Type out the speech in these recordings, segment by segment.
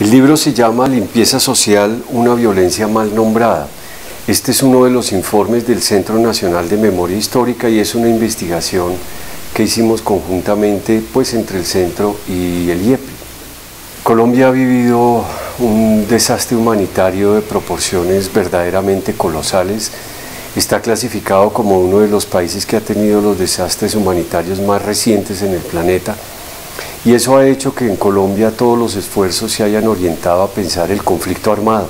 El libro se llama Limpieza Social, una violencia mal nombrada. Este es uno de los informes del Centro Nacional de Memoria Histórica y es una investigación que hicimos conjuntamente entre el Centro y el IEPI. Colombia ha vivido un desastre humanitario de proporciones verdaderamente colosales. Está clasificado como uno de los países que ha tenido los desastres humanitarios más recientes en el planeta. Y eso ha hecho que en Colombia todos los esfuerzos se hayan orientado a pensar el conflicto armado.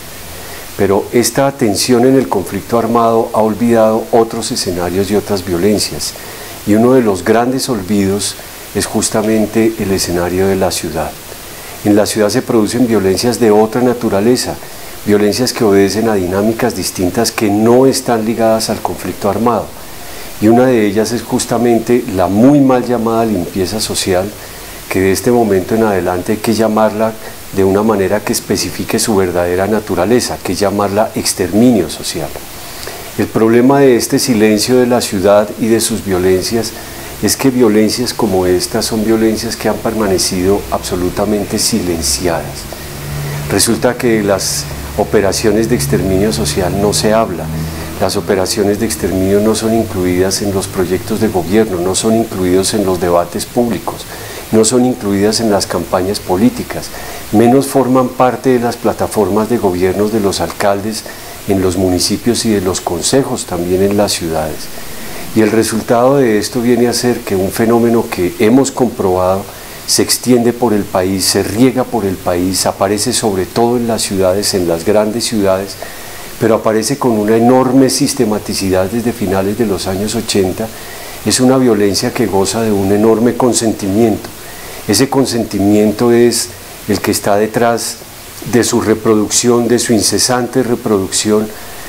Pero esta atención en el conflicto armado ha olvidado otros escenarios y otras violencias. Y uno de los grandes olvidos es justamente el escenario de la ciudad. En la ciudad se producen violencias de otra naturaleza, violencias que obedecen a dinámicas distintas que no están ligadas al conflicto armado. Y una de ellas es justamente la muy mal llamada limpieza social, que de este momento en adelante hay que llamarla de una manera que especifique su verdadera naturaleza, que es llamarla exterminio social. El problema de este silencio de la ciudad y de sus violencias es que violencias como estas son violencias que han permanecido absolutamente silenciadas. Resulta que las operaciones de exterminio social no se habla. Las operaciones de exterminio no son incluidas en los proyectos de gobierno, no son incluidos en los debates públicos, no son incluidas en las campañas políticas, menos forman parte de las plataformas de gobiernos de los alcaldes en los municipios y de los consejos también en las ciudades. Y el resultado de esto viene a ser que un fenómeno que hemos comprobado se extiende por el país, se riega por el país, aparece sobre todo en las ciudades, en las grandes ciudades, pero aparece con una enorme sistematicidad desde finales de los años 80, es una violencia que goza de un enorme consentimiento. Ese consentimiento es el que está detrás de su reproducción, de su incesante reproducción,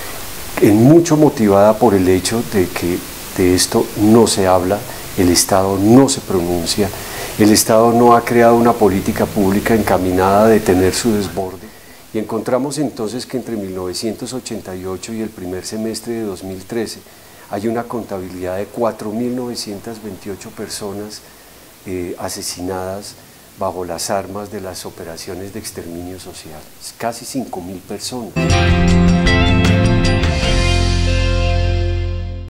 en mucho motivada por el hecho de que de esto no se habla, el Estado no se pronuncia, el Estado no ha creado una política pública encaminada a detener su desborde. Y encontramos entonces que entre 1988 y el primer semestre de 2013 hay una contabilidad de 4.928 personas asesinadas bajo las armas de las operaciones de exterminio social, casi 5.000 personas.